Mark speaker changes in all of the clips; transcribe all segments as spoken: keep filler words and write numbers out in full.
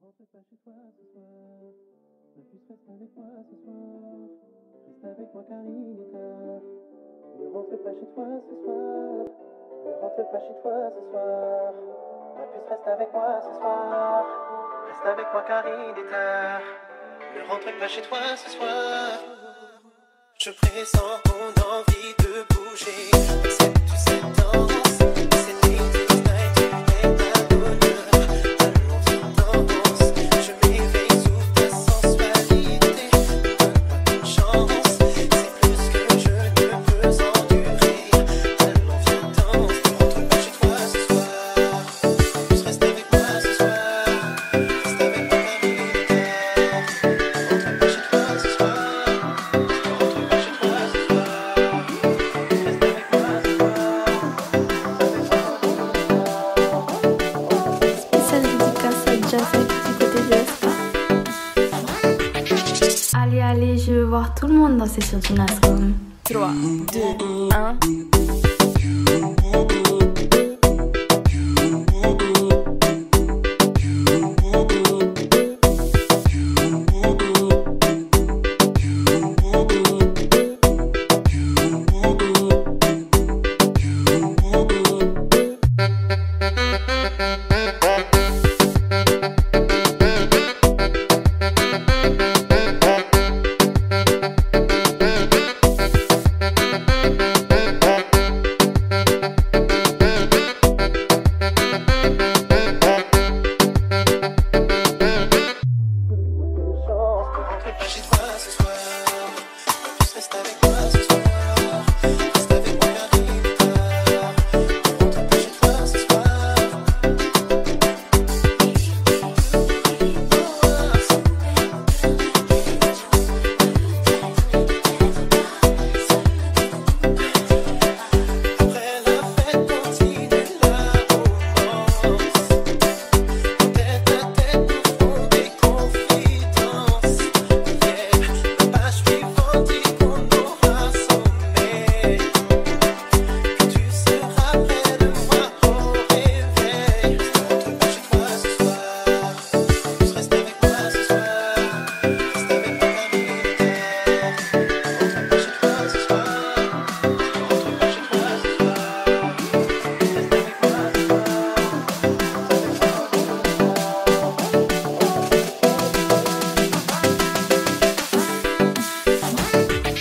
Speaker 1: rentre pas chez toi ce soir. Ma puce reste avec moi ce soir. Reste avec moi car il est tard. Ne rentre pas chez toi ce soir. Ne rentre pas chez toi ce soir. Ma puce reste avec moi ce soir. Reste avec moi car il est tard. Ne rentre pas chez toi ce soir. Je pressens ton envie de bouger. Accepte cette danse, cette Ladies Night, tu es ma bonheur. Allons viens danse, je m'éveille sous ta sensualité. Donne-moi une chance, c'est plus que je ne peux endurer. Allons viens danse, ne rentre pas chez toi ce soir. Juste reste avec moi ce soir. Reste avec moi car il est tard. Ne rentre pas chez toi ce soir.
Speaker 2: Spéciale dédicace à Jafet du côté de Espa. Allez, allez, je veux voir tout le monde danser sur du Nascom. trois, deux, un.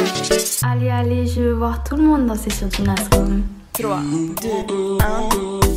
Speaker 2: Allez, allez, je veux voir tout le monde danser sur du Nascom. trois, deux, un.